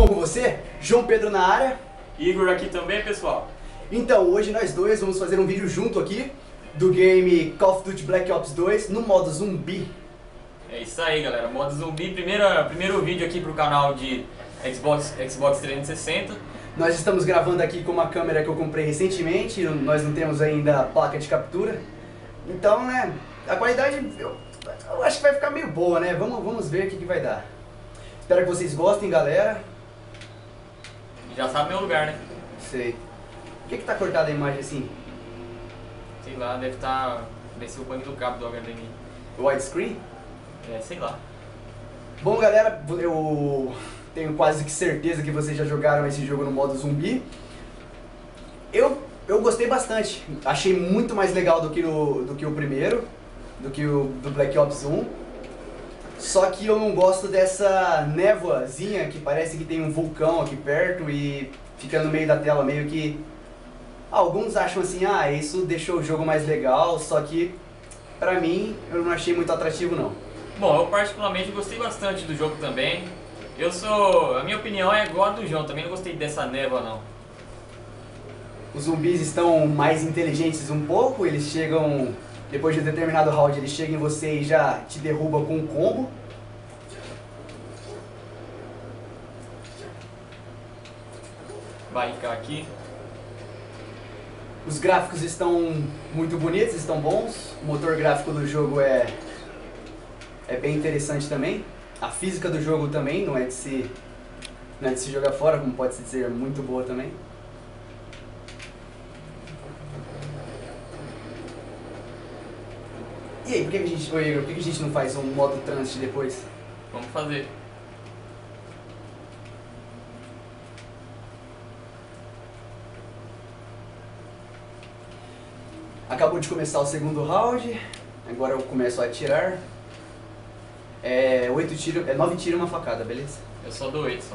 bom com você? João Pedro na área. Igor aqui também, pessoal. Então, hoje nós dois vamos fazer um vídeo junto aqui do game Call of Duty Black Ops 2 no modo zumbi. É isso aí, galera. Modo zumbi, primeiro vídeo aqui pro canal de Xbox 360. Nós estamos gravando aqui com uma câmera que eu comprei recentemente, nós não temos ainda placa de captura. Então, né, a qualidade eu acho que vai ficar meio boa, né? Vamos ver o que vai dar. Espero que vocês gostem, galera. Já sabe meu lugar, né? Sei. Por que tá cortada a imagem assim? Sei lá, deve estar... Deve ser o bug do cabo do HDMI. Widescreen? É, sei lá. Bom, galera, eu tenho quase que certeza que vocês já jogaram esse jogo no modo zumbi. Eu gostei bastante. Achei muito mais legal do que o primeiro, do que o do Black Ops 1. Só que eu não gosto dessa névoazinha que parece que tem um vulcão aqui perto e fica no meio da tela, meio que... Alguns acham assim, ah, isso deixou o jogo mais legal, só que pra mim eu não achei muito atrativo não. Bom, eu particularmente gostei bastante do jogo também. A minha opinião é igual a do João, também não gostei dessa névoa não. Os zumbis estão mais inteligentes um pouco, eles chegam, depois de um determinado round, eles chegam em você e já te derrubam com um combo. Vai ficar aqui. Os gráficos estão muito bonitos, estão bons. O motor gráfico do jogo é bem interessante também. A física do jogo também não é de se jogar fora, como pode-se dizer, muito boa também. E aí, por que a gente não faz um modo transit depois? Vamos fazer. Acabou de começar o segundo round, agora eu começo a atirar. É 9 tiros e uma facada, beleza? Eu só dou 8 só.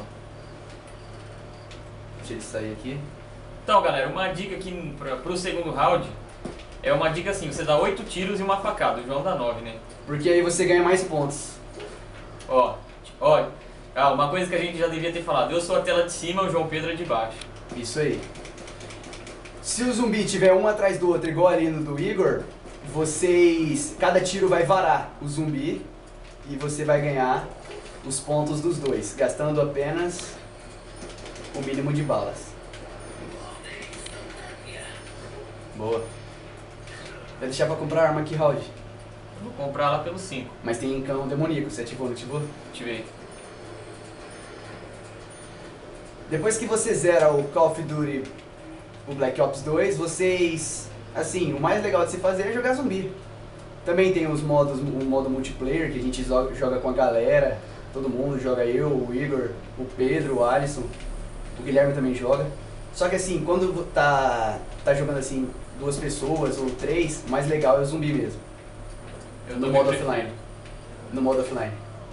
Deixa ele sair aqui. Então, galera, uma dica aqui pro segundo round é uma dica assim, você dá 8 tiros e uma facada, o João dá 9, né? Porque aí você ganha mais pontos. Ó, uma coisa que a gente já devia ter falado, eu sou a tela de cima, o João Pedro é de baixo. Isso aí. Se o zumbi tiver um atrás do outro, igual ali no do Igor, cada tiro vai varar o zumbi e você vai ganhar os pontos dos dois, gastando apenas o mínimo de balas. Boa. Vai deixar pra comprar arma aqui, Raul? Eu vou comprar ela pelo 5. Mas tem cão demoníaco, você ativou, não ativou? Ativei. Depois que você zera o Call of Duty, o Black Ops 2, vocês... Assim, o mais legal de se fazer é jogar zumbi. Também tem o modo multiplayer, que a gente joga com a galera. Todo mundo joga, eu, o Igor, o Pedro, o Alisson. O Guilherme também joga. Só que assim, quando tá jogando assim, 2 pessoas ou 3, o mais legal é o zumbi mesmo. No modo offline. No modo offline.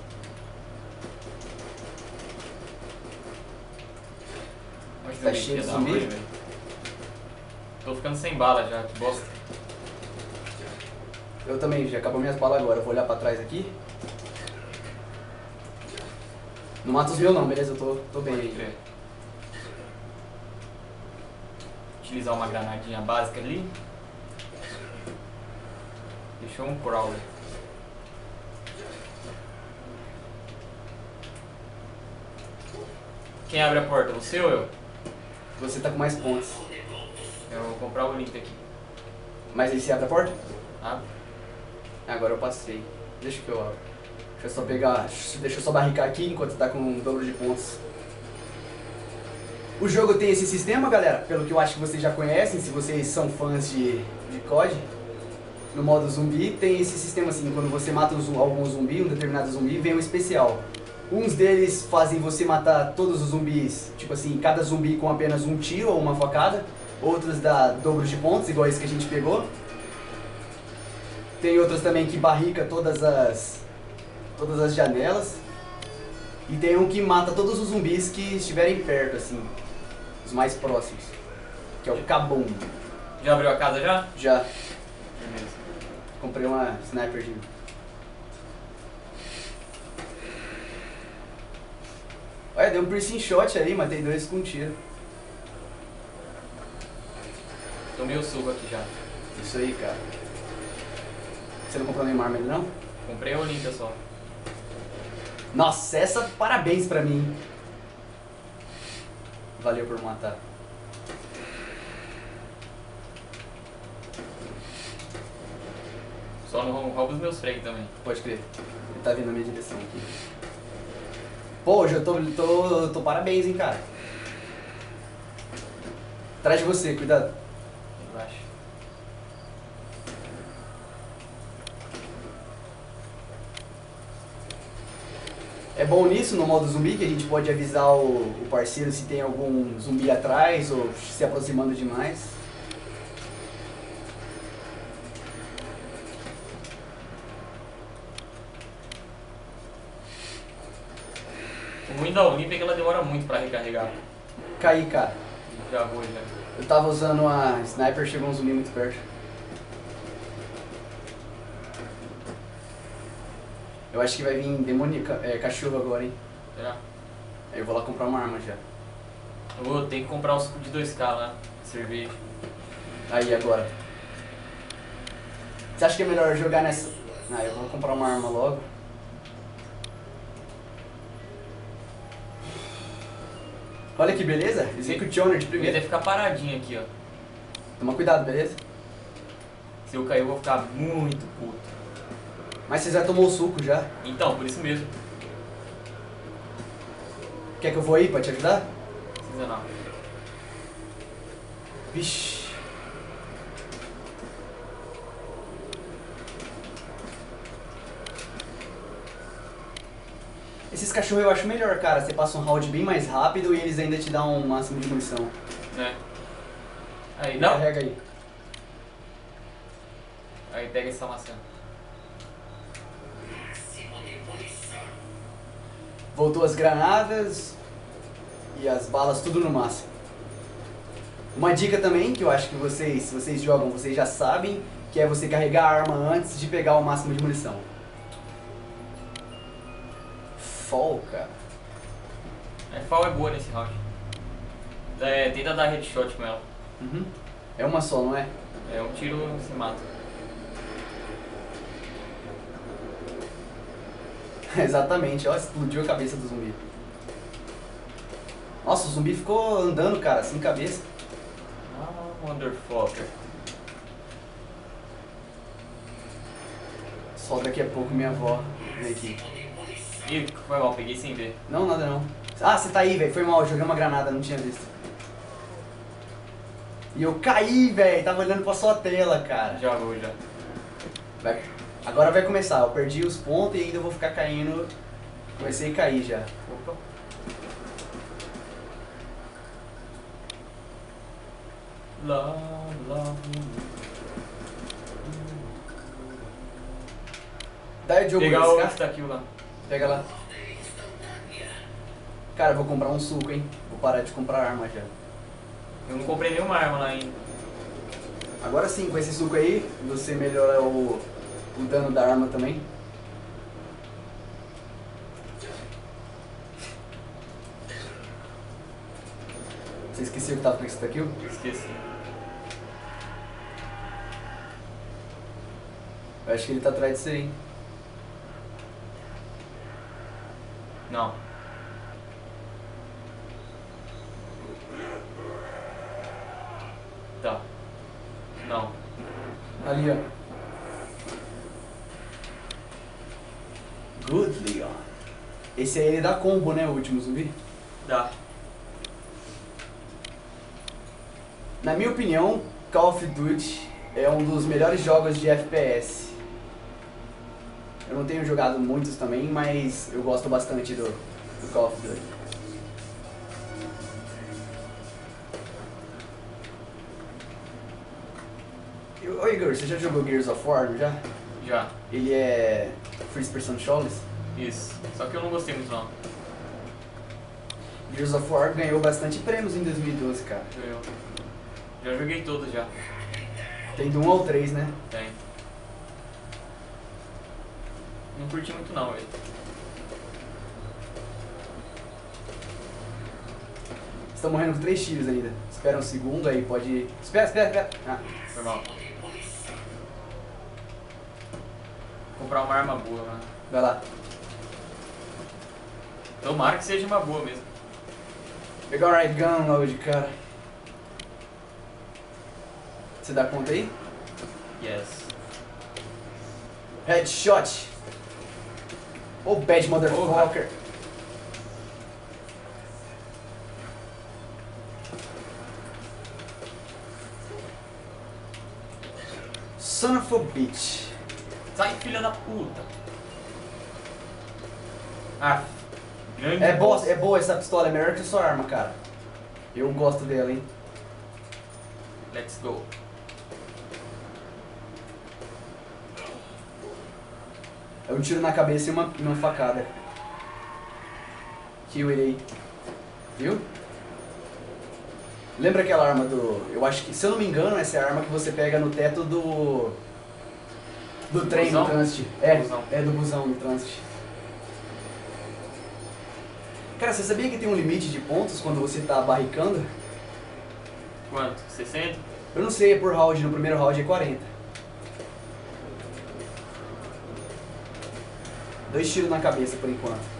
Tá cheio de zumbi? Tô ficando sem bala já, que bosta. Eu também, já acabou minhas balas agora. Eu vou olhar pra trás aqui. Não mata os meus não, beleza? Eu tô bem aí. Utilizar uma granadinha básica ali. Deixou um crawler. Quem abre a porta, você ou eu? Você tá com mais pontos. Eu vou comprar o link aqui. Mas aí você abre a porta? Abre. Agora eu passei. Deixa que eu abro. Deixa eu só barricar aqui enquanto tá com um dobro de pontos. O jogo tem esse sistema, galera, pelo que eu acho que vocês já conhecem, se vocês são fãs de COD. No modo zumbi tem esse sistema assim, quando você mata algum zumbi, um determinado zumbi, vem um especial. Uns deles fazem você matar todos os zumbis, tipo assim, cada zumbi com apenas um tiro ou uma facada. Outros dá dobro de pontos, igual esse que a gente pegou. Tem outros também que barrica todas as janelas. E tem um que mata todos os zumbis que estiverem perto, assim, os mais próximos, que é o Kabum. Já abriu a casa já? Já. Beleza. Comprei uma sniperzinha. Ué, deu um piercing shot ali, matei 2 com um tiro. Tomei o suco aqui já. Isso aí, cara. Você não comprou nenhuma arma ainda não? Comprei a Olímpia só. Nossa, essa parabéns pra mim. Valeu por matar. Só não roubo os meus fregues também. Pode crer. Ele tá vindo na minha direção aqui. Pô, hoje eu tô parabéns, hein, cara. Atrás de você, cuidado. Relaxa. É bom nisso, no modo zumbi, que a gente pode avisar o parceiro se tem algum zumbi atrás ou se aproximando demais. O ruim da Olímpia é que ela demora muito pra recarregar. Caí, cara. Já vou, já. Eu tava usando a sniper, chegou um zumbi muito perto. Eu acho que vai vir demônio, cachorro agora, hein? Já. Aí eu vou lá comprar uma arma já. Eu vou ter que comprar o suco de 2K lá. Cerveja. Aí, agora. Você acha que é melhor jogar nessa... Ah, eu vou comprar uma arma logo. Olha que beleza, Executioner de Eu ia primeira. ficar paradinho aqui, ó. Toma cuidado, beleza? Se eu cair, eu vou ficar muito puto. Mas você já tomou o suco já. Então, por isso mesmo. Quer que eu vou aí pra te ajudar? Não precisa não. Vixe. Esses cachorros eu acho melhor, cara. Você passa um round bem mais rápido e eles ainda te dão um máximo de munição. Né? Aí, não. Carrega aí. Aí pega essa maçã. Voltou as granadas e as balas tudo no máximo. Uma dica também, que eu acho que vocês, se vocês jogam, vocês já sabem, que é você carregar a arma antes de pegar o máximo de munição. Fall, cara. Fall é boa nesse round. É, tenta dar headshot com ela. Uhum. É uma só, não é? É um tiro se mata. Exatamente, ó, explodiu a cabeça do zumbi. Nossa, o zumbi ficou andando, cara, sem cabeça. Ah, motherfucker. Só daqui a pouco minha avó vem aqui. Ih, foi mal, peguei sem ver. Não, nada não. Ah, você tá aí, velho. Foi mal, eu joguei uma granada, não tinha visto. E eu caí, velho. Tava olhando pra sua tela, cara. Já vou, já. Vai. Agora vai começar. Eu perdi os pontos e ainda vou ficar caindo. Comecei a cair já. Opa. Lá, lá. Dá o jogo Pegar desse o cara. insta-kill lá. Pega lá. Cara, eu vou comprar um suco, hein. Vou parar de comprar arma já. Eu não comprei nenhuma arma lá ainda. Agora sim, com esse suco aí, você melhora o dano da arma também. Você esqueceu que tava com esse kill? Esqueci. Eu acho que ele tá atrás disso aí, hein. Não. Tá. Não. Ali, ó. Good, Leon. Esse aí ele dá combo, né, o último zumbi? Dá. Na minha opinião, Call of Duty é um dos melhores jogos de FPS. Eu não tenho jogado muitos também, mas eu gosto bastante do Call of Duty. Ô Igor, você já jogou Gears of War, não já? Já. Ele é First Person Shooters. Isso. Só que eu não gostei muito não. Gears of War ganhou bastante prêmios em 2012, cara. Eu já joguei todos já. Tem do 1 ao 3, né? Tem. Não curti muito não, velho. estão morrendo com 3 tiros ainda. Espera um segundo aí, pode... Espera. Ah. Foi mal. Comprar uma arma boa, mano. Vai lá. Tomara que seja uma boa mesmo. Pegar um right gun logo de cara. Você dá conta aí? Yes. Headshot. Oh, bad motherfucker. Son of a bitch. Sai, filha da puta. Ah, grande É boa essa pistola, é melhor que a sua arma, cara. Eu gosto dela, hein. Let's go. É um tiro na cabeça e uma facada. Kill ele aí. Viu? Lembra aquela arma do... Eu acho que, se eu não me engano, essa é a arma que você pega no teto do trem busão? no Transit. É, Busão. é do busão no Transit. Cara, você sabia que tem um limite de pontos quando você tá barricando? Quanto? 60? Eu não sei, é por round. No primeiro round é 40. 2 tiros na cabeça por enquanto.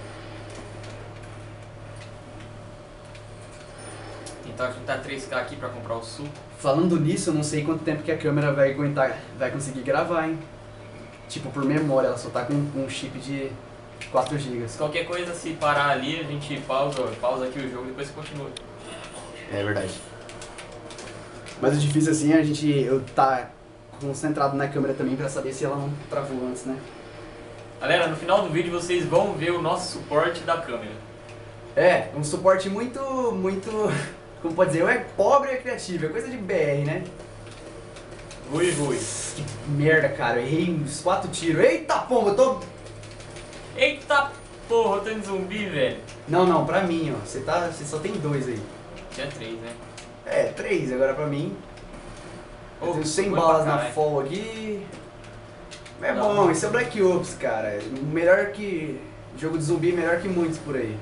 Tentar juntar 3k aqui pra comprar o suco. Falando nisso, eu não sei quanto tempo que a câmera vai aguentar, vai conseguir gravar, hein? Tipo, por memória, ela só tá com um chip de 4 GB. Qualquer coisa, se parar ali, a gente pausa aqui o jogo e depois continua. É verdade. Mas o difícil assim é eu tá concentrado na câmera também pra saber se ela não travou antes, né? Galera, no final do vídeo vocês vão ver o nosso suporte da câmera. É, um suporte muito, como pode dizer, é pobre e é criativo, é coisa de BR, né? Rui. Que merda, cara, eu errei uns 4 tiros. Eita pomba, eu tô... Eita porra, eu tô em zumbi, velho. Não, pra mim, ó, você só tem 2 aí. Tinha 3, né? É, 3 agora pra mim. Eu tenho 100 foi balas pra na caralho. fall aqui. É Não. bom, isso é Black Ops, cara. Melhor que... Jogo de zumbi melhor que muitos por aí.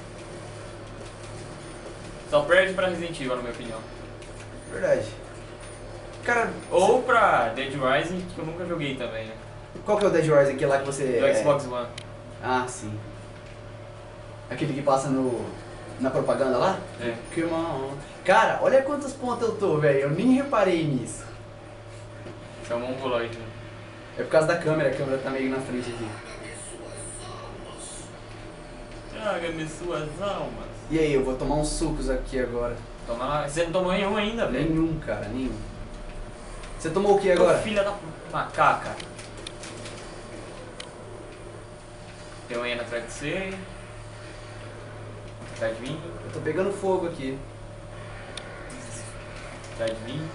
Só perde pra Resident Evil, na minha opinião. Verdade. Cara, Ou pra Dead Rising, que eu nunca joguei também, né? qual que é o Dead Rising? Aquele lá que você... Do Xbox One. Ah, sim. Aquele que passa na propaganda lá? É. Come on. Cara, olha quantos pontos eu tô, velho. Eu nem reparei nisso. Isso é um mongoloide, né? É por causa da câmera, a câmera tá meio na frente aqui. Traga-me suas almas. E aí, eu vou tomar uns sucos aqui agora. Toma lá. Você não tomou nenhum ainda, velho? Nenhum, cara, nenhum. Você tomou o que agora? Ô, filha da macaca. Tem uma hiena atrás de você. Atrás de mim. Eu tô pegando fogo aqui. Atrás de mim.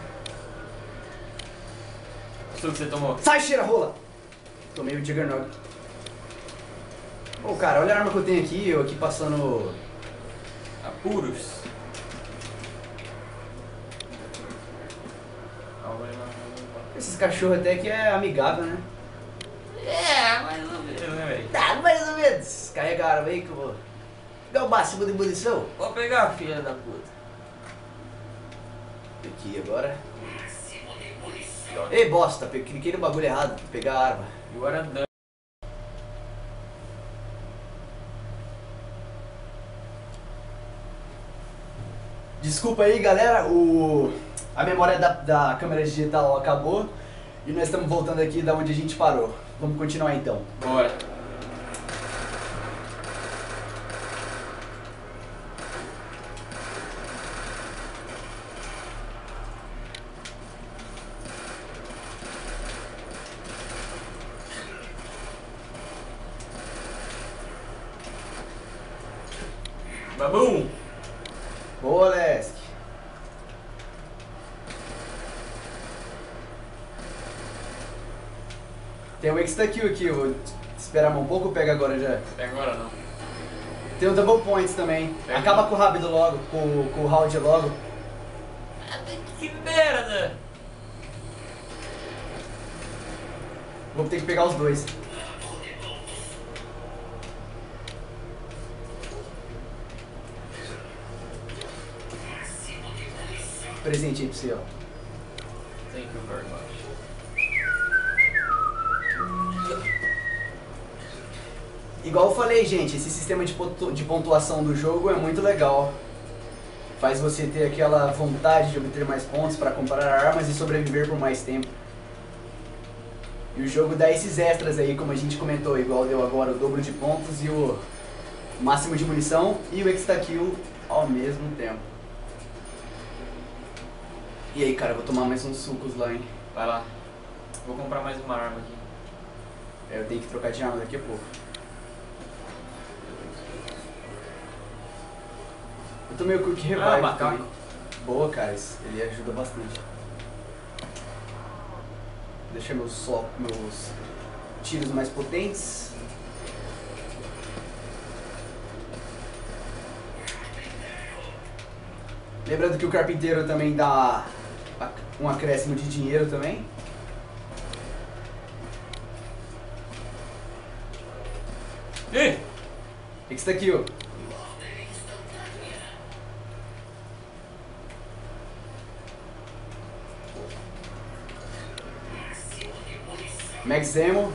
O suco que você tomou? Sai, cheira rola! Tomei o Juggernaut. Pô, cara, olha a arma que eu tenho aqui, eu aqui passando... Apuros. Esses cachorros até que é amigável, né? É, mais ou menos, né, velho? Tá, mais ou menos. Carrega a arma aí que eu vou... Pegar o máximo de munição. Vou pegar, filha da puta. Aqui agora. Ei, bosta, cliquei no bagulho errado, pegar a arma. Agora dá. Desculpa aí, galera, a memória da câmera digital acabou e nós estamos voltando aqui da onde a gente parou. Vamos continuar então. Bora. Babum! Boa, Lesk. Tem um extra-kill aqui, eu vou esperar um pouco ou pega agora já? Até agora não. Tem um double points também. Pega. Acaba com o rápido logo, com o round logo. Que merda! Vou ter que pegar os dois. presente aí pra você, ó. Thank you very much. Igual eu falei, gente, esse sistema de pontuação do jogo é muito legal. Faz você ter aquela vontade de obter mais pontos para comprar armas e sobreviver por mais tempo. E o jogo dá esses extras aí, como a gente comentou, igual deu agora o dobro de pontos e o máximo de munição e o extra-kill ao mesmo tempo. E aí, cara, eu vou tomar mais uns sucos lá, hein? Vai lá. Vou comprar mais uma arma aqui. Eu tenho que trocar de arma daqui a pouco. Eu tomei o Quick Revive macaco. também. Boa, cara, ele ajuda bastante. Deixa meus tiros mais potentes. Lembrando que o carpinteiro também dá um acréscimo de dinheiro também. Ih! O que está aqui, ó? Max Ammo.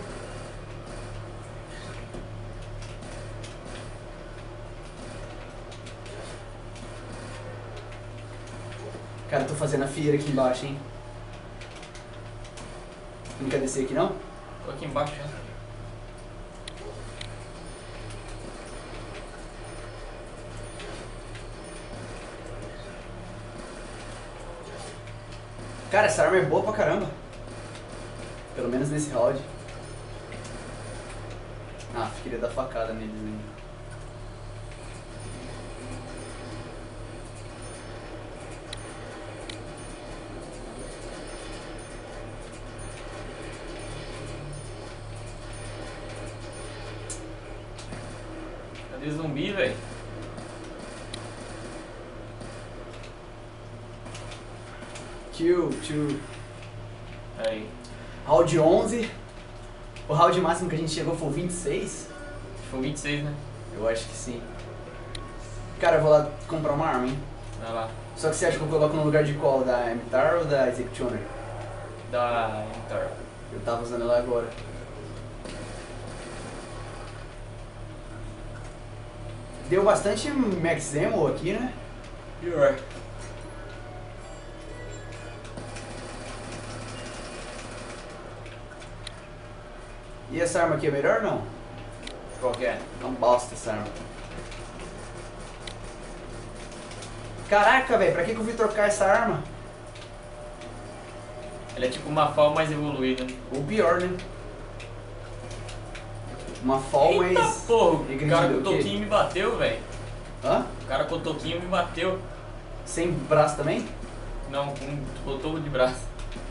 Cara, eu tô fazendo a fieira aqui embaixo, hein? Não quer descer aqui, não? Tô aqui embaixo, né? Cara, essa arma é boa pra caramba. Pelo menos nesse round. Ah, queria dar facada neles ainda. Cadê zumbi, velho? Kill, 2. Aí. Round 11. O round máximo que a gente chegou foi o 26? Foi 26, né? Eu acho que sim. Cara, eu vou lá comprar uma arma, hein? Vai lá. Só que você acha que eu coloco no lugar de qual? Da MTAR ou da Executioner? Da Inter. Eu tava usando ela agora. Deu bastante Max Ammo aqui, né? Pior. E essa arma aqui é melhor ou não? Qual que é? Não bosta essa arma. Caraca, velho, pra que eu fui trocar essa arma? Ela é tipo uma FAL mais evoluída. Ou pior, né? Uma fall Eita mais... porra, o regredida, cara com o o quê? toquinho me bateu, velho. Hã? O cara com o toquinho me bateu. Sem braço também? Não, com o toco de braço.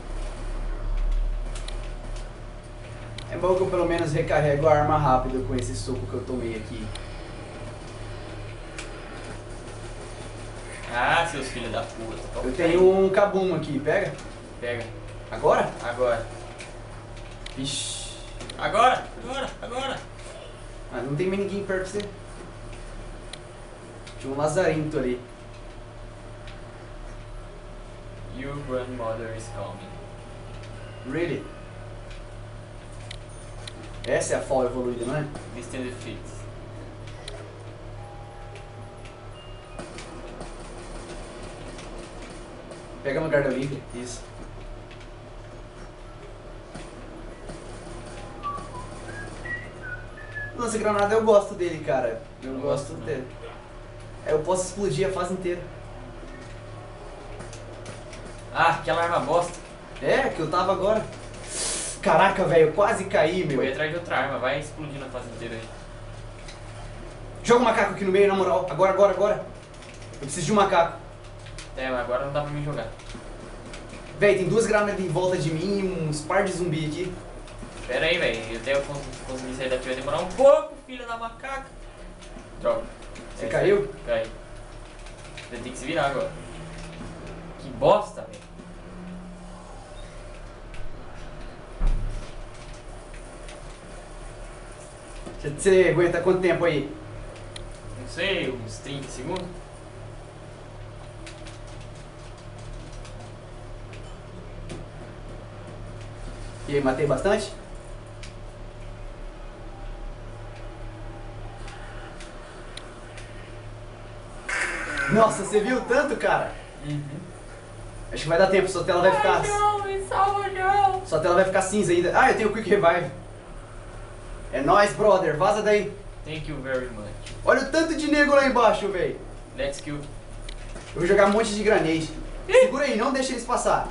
É bom que eu pelo menos recarrego a arma rápido com esse soco que eu tomei aqui. Ah, seus filhos da puta. Toma Eu aí. tenho um Kabum aqui, pega? Pega. Agora? Agora. Vixe. Agora! Agora! Agora! Mas não tem mais ninguém perto de você. Tinha um lazarinto ali. Your grandmother is coming. Really? Essa é a fall evoluída, não é? Distant defeats. Pega no lugar da Olivia. Isso. Lança-granada eu gosto dele, cara. Eu Não gosto gosto, não. dele. Eu posso explodir a fase inteira. Ah, aquela arma bosta. É, que eu tava agora. Caraca, velho, eu quase caí, meu. Foi atrás de outra arma, vai explodindo a fase inteira aí. Joga um macaco aqui no meio, na moral. Agora, agora, agora. Eu preciso de um macaco. É, mas agora não dá pra mim jogar. Véi, tem 2 granadas em volta de mim e uns par de zumbi aqui. Pera aí, velho. Até eu conseguir sair daqui vai demorar um pouco, filha da macaca. Droga. Você É, caiu? Caí. Você tem que se virar agora. Que bosta, velho. Você aguenta quanto tempo aí? Não sei, uns 30 segundos? Porque matei bastante? Nossa, você viu tanto, cara? Acho que vai dar tempo, sua tela vai ficar... Ai, não, me salva não. Sua tela vai ficar cinza ainda. Ah, eu tenho Quick Revive. É nóis, brother. Vaza daí. Thank you very much. Olha o tanto de nego lá embaixo, velho. Let's kill. Eu vou jogar um monte de granade. Segura aí, não deixa eles passar.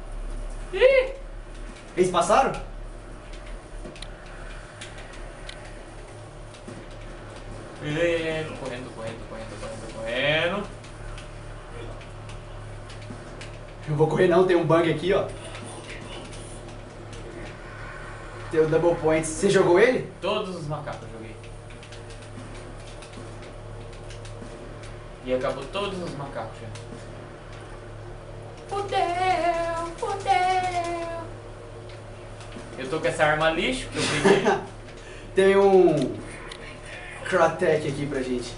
Eles passaram? Correndo. Eu vou correr não, tem um bug aqui, ó. Tem o Double Points. Você jogou ele? Todos os macacos eu joguei. E acabou todos os macacos já. Fudeu. Eu tô com essa arma lixo que eu peguei. Tem um Cratec aqui pra gente.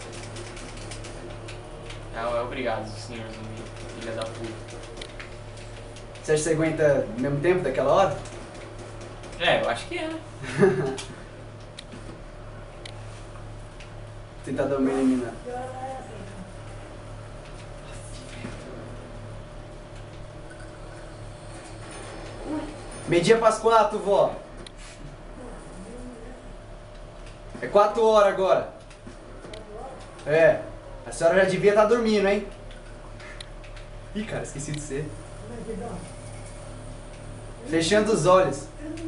Obrigado, senhor zumbi. Filha da puta. Você acha que você aguenta no mesmo tempo daquela hora? Eu acho que é. Tentar dar uma eliminada. Media pras 4, vó. É 4 horas agora. É. A senhora já devia estar dormindo, hein? Ih, cara, esqueci de ser. Fechando os olhos.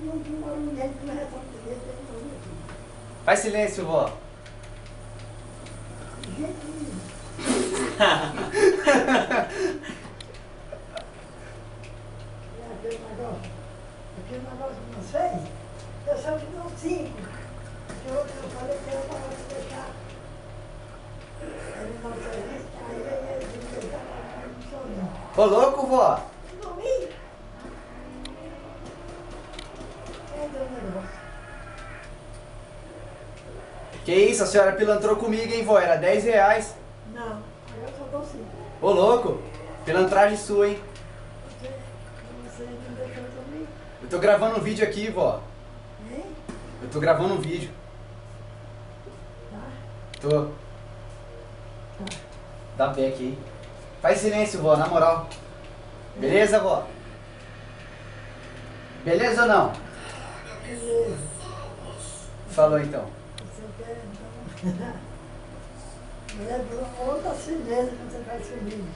Faz silêncio, vó. Aquele negócio que nós fez, eu só te dou 5. Porque eu falei que era para você deixar. Ele não fez isso, aí ele disse que estava funcionando. Ô, louco, vó. Dormi? Cadê o negócio? Que isso, a senhora pilantrou comigo, hein, vó? Era 10 reais. Não, eu só dou 5. Ô, louco. Pilantragem sua, hein? Você não deixou dormir? Eu tô gravando um vídeo aqui, vó. Hein? Eu tô gravando um vídeo. Tá? Tô. Dá back aí. Faz silêncio, vó, na moral. Beleza, vó? Beleza ou não? Beleza. Falou então. Você quer, então... Lembra outra firmeza que você faz comigo.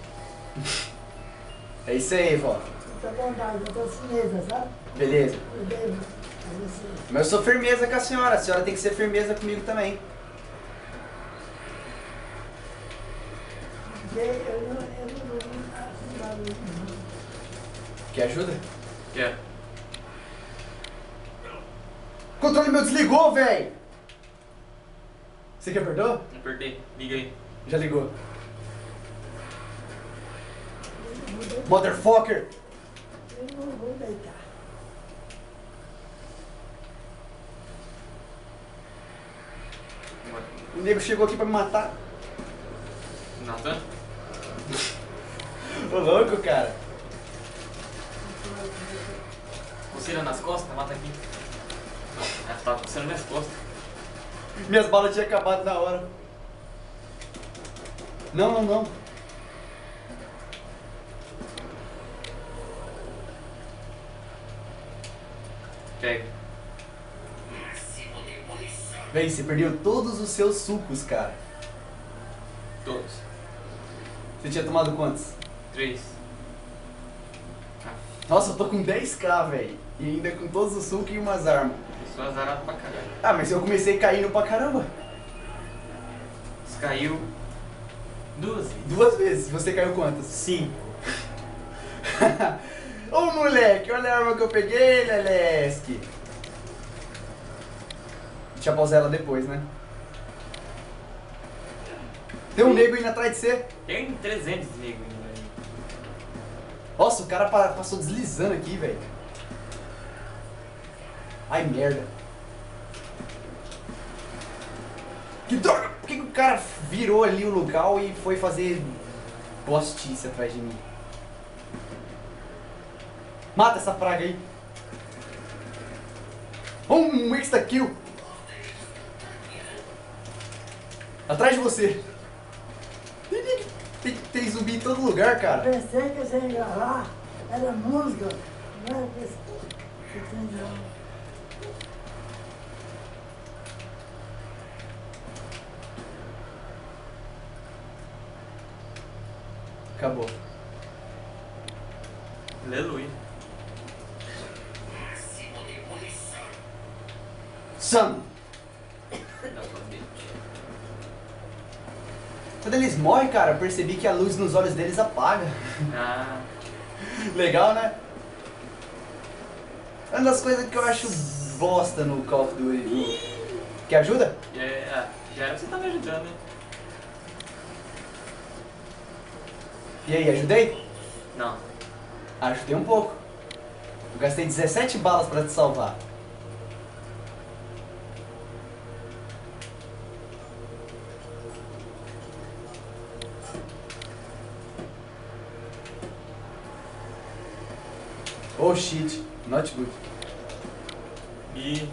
É isso aí, vó. Muita bondade, outra firmeza, sabe? Beleza. Eu devo a você. Mas eu sou firmeza com a senhora tem que ser firmeza comigo também. Porque eu não vou ajudar não. Quer ajuda? Quer? O controle meu desligou, véi! Você que apertou? Apertei. Liga aí. Já ligou. Motherfucker! Eu não vou deitar. O nego chegou aqui pra me matar. Nathan? Ô, louco, cara. Coceira nas costas? Mata aqui. Tava coceirando minhas costas. Minhas balas tinham acabado na hora. Não. Pega. Véi, você perdeu todos os seus sucos, cara. Todos. Você tinha tomado quantos? 3. Nossa, eu tô com 10k, velho. E ainda com todos os sucos e umas armas. Eu sou azarado pra caralho. Ah, mas eu comecei caindo pra caramba. Você caiu 2 vezes. 2 vezes. Você caiu quantas? 5. Ô, moleque, olha a arma que eu peguei, Leleski. Deixa eu pausar ela depois, né? Tem um nego indo atrás de você. Tem 300 negros ainda aí. Nossa, o cara passou deslizando aqui, velho. Ai, merda. Que droga! Por que o cara virou ali o local e foi fazer postice atrás de mim? Mata essa praga aí. Um extra kill. Atrás de você. Tem zumbi em todo lugar, cara. Pensei que você ia gravar, era música, não era que tem não. Acabou. Aleluia. Sam. Quando eles morrem, cara, eu percebi que a luz nos olhos deles apaga. Ah, Legal, né? É uma das coisas que eu acho bosta no Call of Duty. Quer ajuda? já era pra você tá me ajudando, né? E aí, ajudei? Não. Ajudei um pouco. Eu gastei 17 balas pra te salvar. Oh shit, not good. E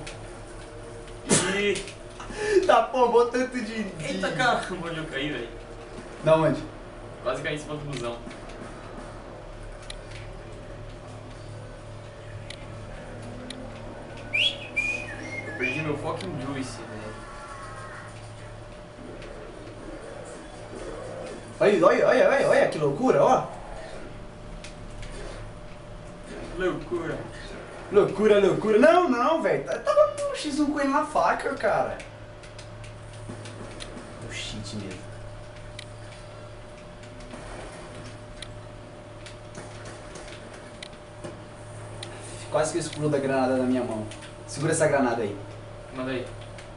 Tá pombou tanto de. eita, caramba, onde eu caí, velho. Da onde? Quase caí em cima do busão. Eu perdi meu fucking juice, velho. Olha, que loucura, ó. Loucura. Loucura. Não, velho. Tava no X1 com ele na faca, cara. Oh shit mesmo. Quase que eu explodo a granada na minha mão. Segura essa granada aí. Manda aí.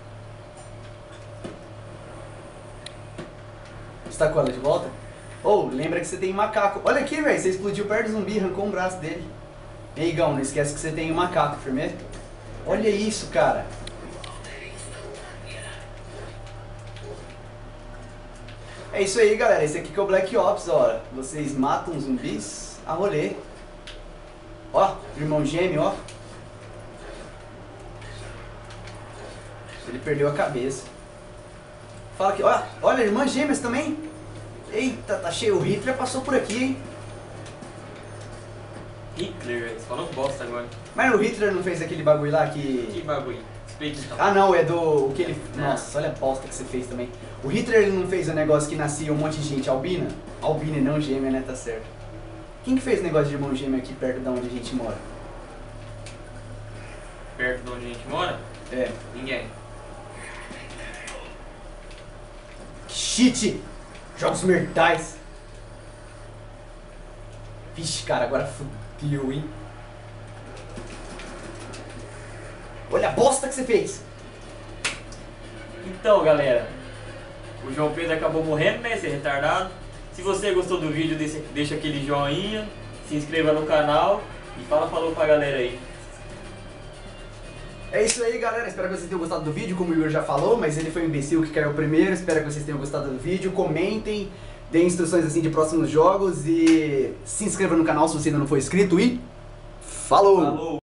Você tá com ela de volta? Oh, lembra que você tem macaco. Olha aqui, velho. Você explodiu perto do zumbi, arrancou um braço dele. Ei, Gão, não esquece que você tem um macaco, firmeza? Olha isso, cara. É isso aí, galera. Esse aqui que é o Black Ops, ó. Vocês matam zumbis a rolê. Ó, irmão gêmeo, ó. Ele perdeu a cabeça. Fala aqui, ó. Olha, irmãs gêmeas também. Eita, tá cheio. O Hitler passou por aqui, hein? Hitler, você falou bosta agora. Mas o Hitler não fez aquele bagulho lá que... Que bagulho. Explica então. Ah não, é do... o que ele... Nossa, olha a bosta que você fez também. O Hitler ele não fez o negócio que nascia um monte de gente albina? Albina e não gêmea, né? Tá certo. Quem que fez o negócio de irmão gêmeo aqui perto de onde a gente mora? Perto de onde a gente mora? É. Ninguém. Shit! Jogos mortais! Vixe, cara, agora fudeu, hein? Olha a bosta que você fez! Então, galera, o João Pedro acabou morrendo, né, esse retardado. Se você gostou do vídeo, deixa aquele joinha, se inscreva no canal e falou pra galera aí. É isso aí, galera. Espero que vocês tenham gostado do vídeo, como o Igor já falou, mas ele foi um imbecil que caiu primeiro. Espero que vocês tenham gostado do vídeo. Comentem, deem instruções assim de próximos jogos e se inscreva no canal se você ainda não for inscrito e falou!